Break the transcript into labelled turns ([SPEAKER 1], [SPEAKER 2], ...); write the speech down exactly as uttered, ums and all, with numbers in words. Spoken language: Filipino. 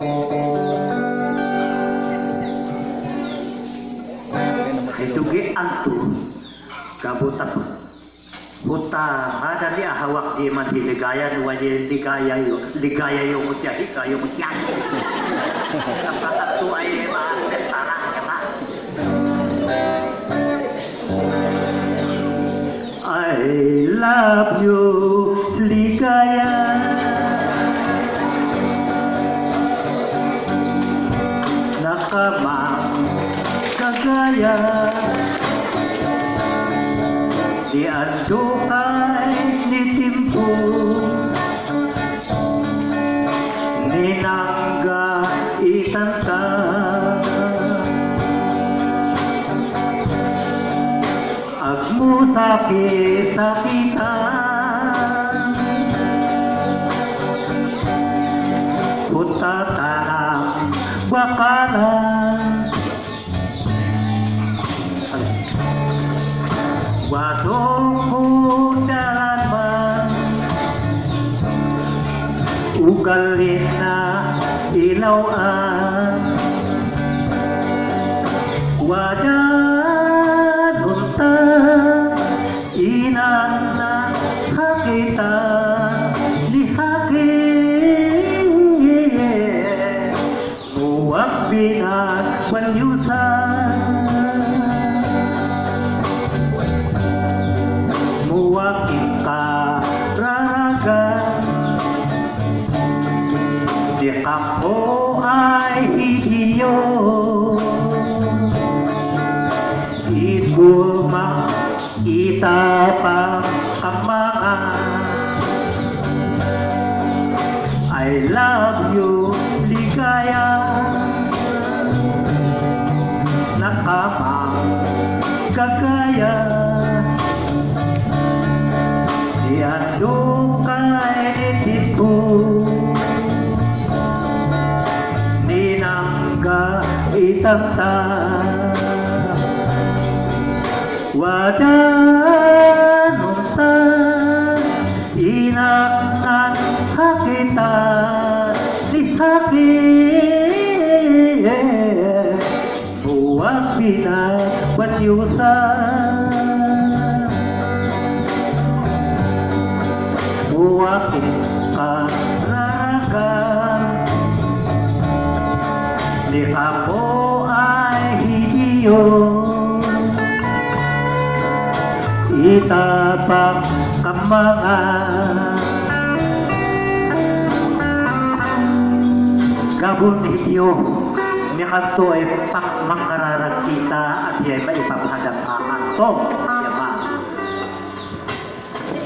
[SPEAKER 1] Dugi antu kabuta buta ada dia hawak di mati ligaya dua jadi ligaya yo ligaya yo mutia hika yo mutia apa satu aye mas tanah kata I love you ligaya nakama kagaya diadukay ni timpo ninangga itanta agmu sakit-sakitan utatanang bakalan wadongku jalan bang ugalin na ilawan wadan unta inan na hakita lihakin muwag binat banyusan kita raragan di kampo ay iyo ibu mak kita pangkamangan I love you ligaya nakamang kagaya diadukay tipu ninangga itanta wadanunta inaknan hakita dihaki buwag pinagbatyusan buwakin karagan di kapo ay hidiyo itapak kamangan gabon hidiyo ni kanto ay pak mangkararag kita at yay maipaphadang akanto